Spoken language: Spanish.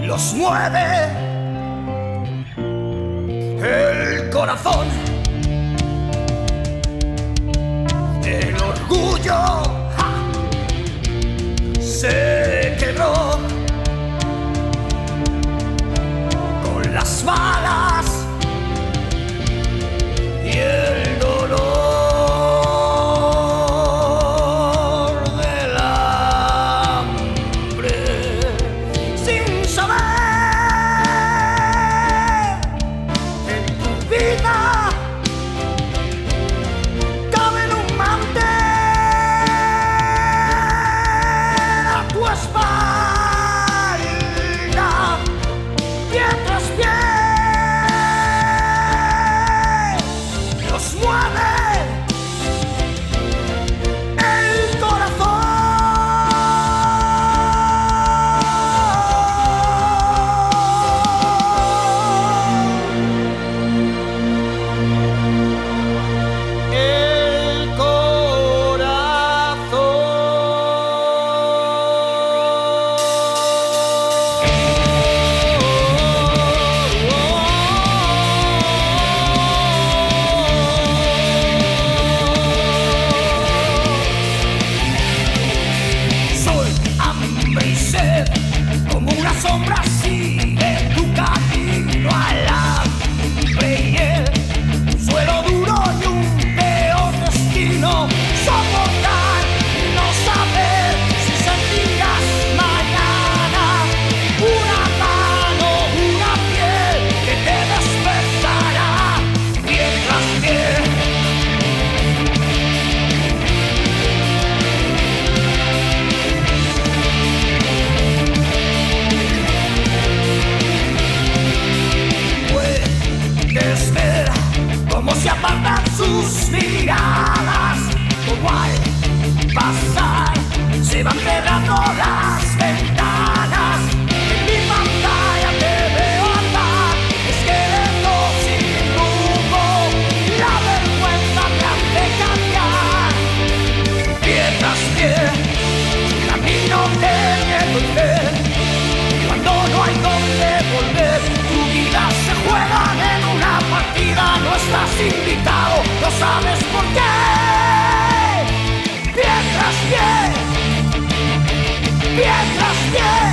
los mueve el corazón, el orgullo se quebró con las balas y el dolor del hambre, sin saber que en tu vida cabe un mantel a tu espalda, pie tras pie. Los mueve el como una sombra sigue tu camino al hambre y el suelo duro y un peor destino. Soportar y no saber si sentirás mañana una mano, una piel que te despertará pie tras pie. Cómo se apartan sus miradas, como al pasar se van cerrando las ventanas. En mi pantalla te veo andar, esqueleto sin rumbo, la vergüenza te hace cambiar. Pie tras pie, camino de miedo y fe, cuando no hay donde volver, tu vida se juega en una partida, no estás invitado, no sabes por qué. Pie tras pie, pie tras pie.